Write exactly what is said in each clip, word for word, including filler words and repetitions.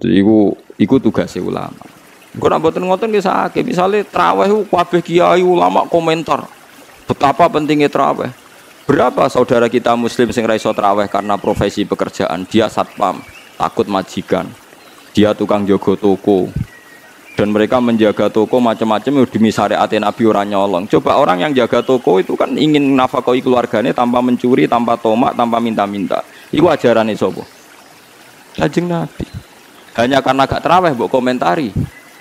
Jadi iku iku tugasnya ulama. Engko nek mboten ngoten nggih sakit. Misale traweh ku kabeh kiai ulama komentar betapa pentingnya traweh. Berapa saudara kita muslim sing ra iso traweh karena profesi pekerjaan, dia satpam, takut majikan. Dia tukang jaga toko. Dan mereka menjaga toko macam-macam demi syariat Nabi ora nyolong. Coba orang yang jaga toko itu kan ingin nafkahi keluarganya tanpa mencuri, tanpa tomak, tanpa minta-minta. Iku ajarane sapa? Kanjeng Nabi. Hanya karena gak traweh mbok komentari.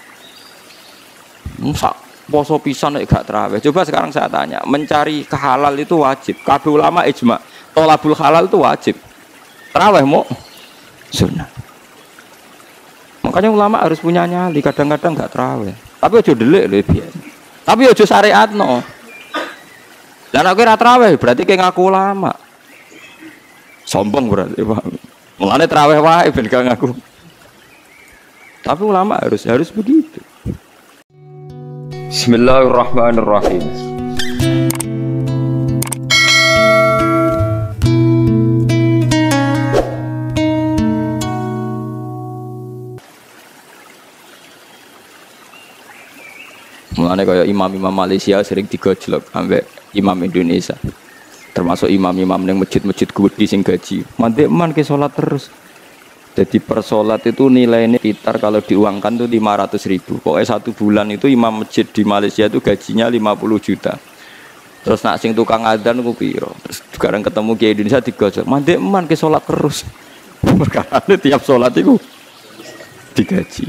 Musa poso pisan nek gak traweh. Coba sekarang saya tanya, mencari kehalal itu wajib. Kabeh ulama ijma, thalabul halal itu wajib. Traweh mau sunnah. Makanya ulama harus punya nyali, kadang-kadang gak traweh. Tapi aja delik lho biasa. Tapi aja syariatno. Lah nek ora traweh berarti kayak ngaku ulama. Sombong berarti, Pak. Mulane traweh wae ben gak ngaku. Tapi ulama harus harus begitu. Bismillahirrahmanirrahim. Mulane kaya imam-imam Malaysia sering digojlok ambek imam Indonesia. Termasuk imam-imam yang masjid-masjid gede sing gaji. Mandek man ke salat terus. Jadi per salat itu nilainya sekitar kalau diuangkan itu lima ratus ribu. Pokoknya satu bulan itu imam masjid di Malaysia itu gajinya lima puluh juta. Terus nak sing tukang adzan ku piro. Terus sekarang ketemu ke Indonesia digojlok. Mandek man ke salat terus. Perkara tiap salat itu digaji.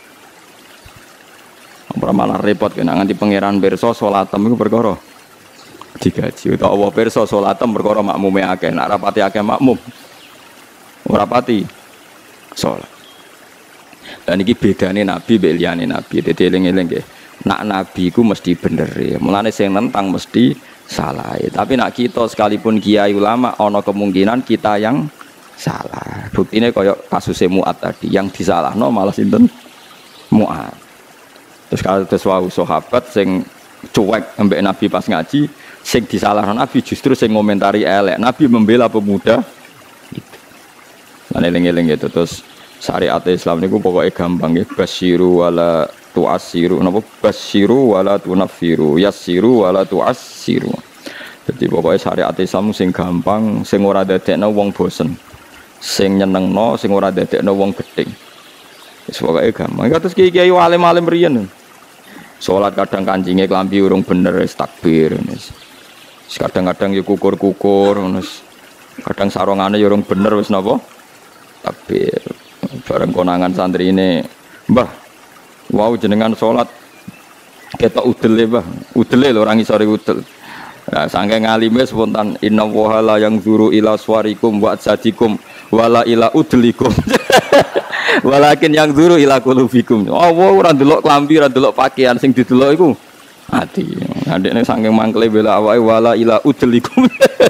Ora malah repot kena nganti pangeran pirsa salatem iku perkara digaji. Utawa Allah pirsa salatem perkara makmume akeh, nek rapati akeh makmum ora pati salat. Dan iki bedane nabi mbek liyane nabi. Dadi eling-eling nggih. Nak nabi iku mesti bener ya. Mulane sing nentang mesti salah. Tapi nak kita sekalipun kiai ulama ana kemungkinan kita yang salah. Buktine kaya kasus Mu'ad tadi, yang disalahno malah sinten? Mu'ad. Terus kalau terus wau sahabat sing cuek ambek Nabi pas ngaji, sing disalahkan Nabi justru sing ngomentari elek. Nabi membela pemuda itu. Lan eling-eling itu terus syariat Islam niku pokoknya gampang ya, basyiru wala tu'assiru. Napa basyiru wala tunaffiru, yassiru wala tu'assiru. Jadi pokoknya syariat Islam sing gampang, sing ora dadekno wong bosen. Sing nyenengno, sing ora dadekno wong gedeng. Wis pokoke gampang. Kados kiai-kiai alim-alim riyen. Salat kadang kancingnya kelambi urung bener wis takbir wis. Kadang-kadang ya kukur-kukur wis. Kadang sarungane ya urung bener wis napa? Takbir. Bareng konangan santri ini, "Mbah, wau jenengan salat ketok udele, Mbah. Udele lho orang isore udel." Nah, saking ngalime spontan inna wa la yang zuru ila swarikum wa sadikum wala ila udlikum. Walakin yang zuru ila qulubikum. Allah ora ndelok klambi, ora ndelok pakaian, sing didelok iku ati. Adekne saking mangkle bela awake wala ila udlikum.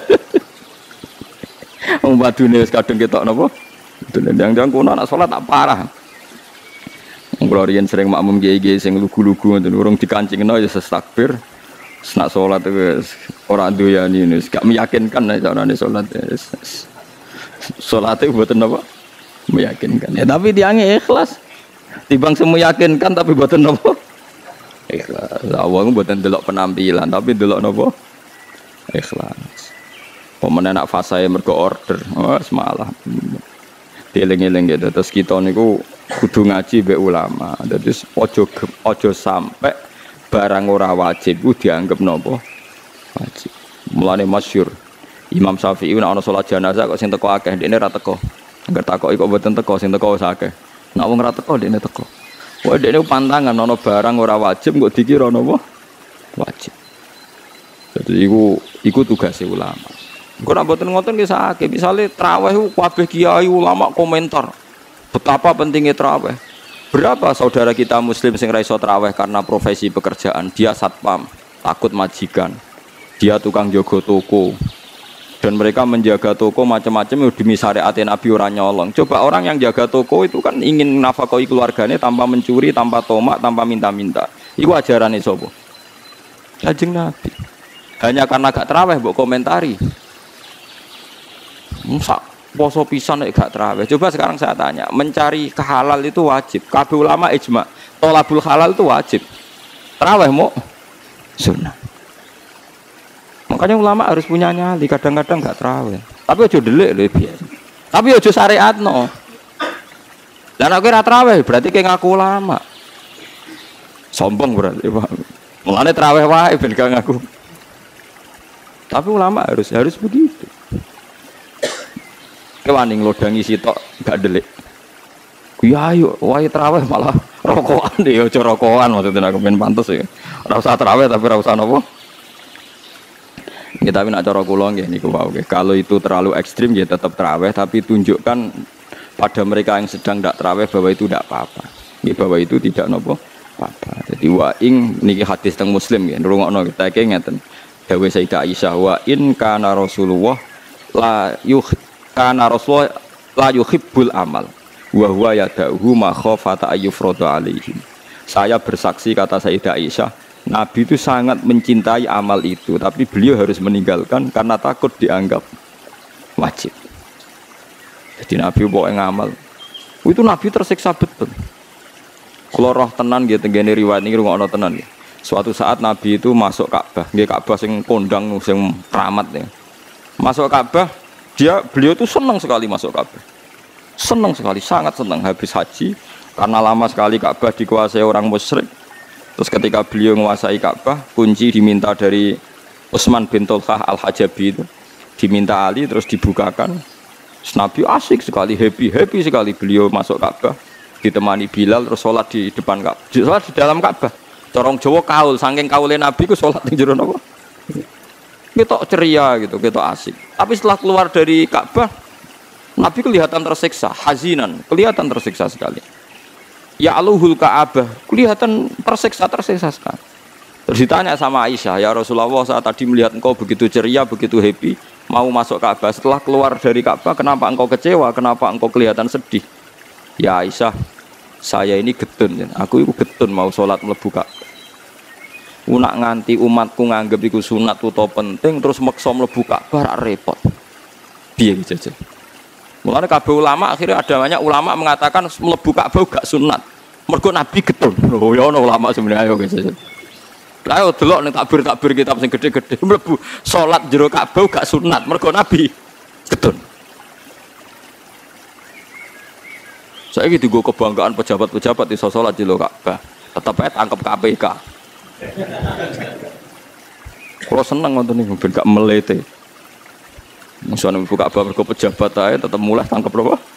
Wong badune wis kadung ketok napa? Ndang-ndang kono anak salat tak parah. Wong kula riyen sering makmum kiai-kiai sing lugu-lugu ngoten urung dikancingno ya takbir. Senak salat wis ora doyani wis gak meyakinkan nek carane salat wis. Salate mboten napa? Meyakinkan. Ya tapi tiangnya ikhlas. Timbang semua yakinkan tapi mboten napa? Ikhlas. Awang mboten delok penampilan tapi delok napa? Ikhlas. Pemenang nak fasae mergo order. Oh, semalah. Dieling-eling gitu. Terus kita niku kudu ngaji mbek ulama. Dadi ojo ojo sampai barang ora wajib ku dianggap napa? Wajib. Mulane masyhur Imam Syafi'i nek ana salat jenazah kok sing teko akeh ndekne ra teko. Angger takoki kok mboten teko sing teko wis akeh. Nek wong ra teko ndekne teko. Wae ndekne pantangan ana barang ora wajib kok dikira napa? Wajib. Jadi iku iku tugasé ulama. Engko nek mboten ngoten nggih sakit. Misale traweh ku kabeh kiai ulama komentar betapa pentingnya traweh. Berapa saudara kita muslim sing ra iso traweh karena profesi pekerjaan, dia satpam, takut majikan. Dia tukang jaga toko. Dan mereka menjaga toko macam-macam demi syariat Nabi ora nyolong. Coba orang yang jaga toko itu kan ingin nafkahi keluarganya tanpa mencuri, tanpa tomak, tanpa minta-minta. Iku ajarane sapa? Kanjeng Nabi. Hanya karena gak traweh mbok komentari. Musa poso pisan nek gak traweh. Coba sekarang saya tanya, mencari kehalal itu wajib. Kabeh ulama ijma, tolabul halal itu wajib. Traweh mau sunnah. Makanya ulama harus punya nyali, kadang-kadang gak traweh. Tapi aja delik lho biasa. Tapi aja syariatno. Lah nek ora traweh berarti kayak ngaku ulama. Sombong berarti, Pak. Mulane traweh wae ben gak ngaku. Tapi ulama harus harus begitu. Kewaning lodangi sitok gak delik. Ya ayo wae traweh malah rokokan deh, aja rokokan maksudnya aku pengen pantes ya. Ora usah traweh tapi ora usah napa. Ya tapi nak cara kula nggih niku wae. Kalau itu terlalu ekstrim ya tetap traweh tapi tunjukkan pada mereka yang sedang ndak traweh bahwa itu tidak apa-apa. Nggih bahwa itu tidak napa apa-apa. Jadi wa ing niki hadis teng Muslim nggih ngrungokno kita iki ngeten. Dawuh Sayyidah Aisyah wa in kana Rasulullah la yuh kana Rasulullah la yuhibbul amal wa huwa yad'uhu ma khafata ayyufradu alaihi. Saya bersaksi kata Sayyidah Aisyah, Nabi itu sangat mencintai amal itu, tapi beliau harus meninggalkan karena takut dianggap wajib. Jadi Nabi bawa ngamal. Itu Nabi tersiksa betul. Kalau roh tenan gitu, gini riwayat ini rungokno tenan ya. Suatu saat Nabi itu masuk Ka'bah, nggih Ka'bah sing kondang sing keramat ya. Masuk Ka'bah, dia beliau itu senang sekali masuk Ka'bah. Senang sekali, sangat senang habis haji karena lama sekali Ka'bah dikuasai orang musyrik. Terus ketika beliau menguasai Ka'bah, kunci diminta dari Utsman bin Tolhah Al-Hajabi itu, diminta Ali terus dibukakan. Terus Nabi asik sekali, happy, happy sekali beliau masuk Ka'bah, ditemani Bilal terus sholat di depan Ka'bah, sholat di dalam Ka'bah. Corong Jawa kaul, saking kaulé Nabi ku sholat di jero napa? Ketok ceria gitu, ketok asik. Tapi setelah keluar dari Ka'bah, Nabi kelihatan tersiksa, hazinan, kelihatan tersiksa sekali. Ya aluhul Ka'bah, kelihatan tersiksa, tersiksa sekali. Terus ditanya sama Aisyah, ya Rasulullah saat tadi melihat engkau begitu ceria, begitu happy, mau masuk Ka'bah, setelah keluar dari Ka'bah, kenapa engkau kecewa, kenapa engkau kelihatan sedih? Ya Aisyah, saya ini getun, aku itu getun mau sholat mlebu Ka'bah. Unak nganti umatku nganggep iku sunat utawa penting, terus maksa mlebu Ka'bah repot. Piye iki jajal? Mulane kabeh ulama akhirnya ada banyak ulama mengatakan mlebu Ka'bah gak sunat. Mergo Nabi getun. Oh ya ono ulama sebenarnya ayo guys. Lah yo delok ning takbir-takbir kitab sing gede-gede mlebu salat jero Ka'bah gak sunat mergo Nabi getun. Saiki digo kebanggaan pejabat-pejabat iso salat jero Ka'bah. Tetep ae tangkep K P K. Kalau seneng ngoten niku ben gak melete. Musuhane buka Ka'bah mergo pejabat ae tetep mulai tangkep apa?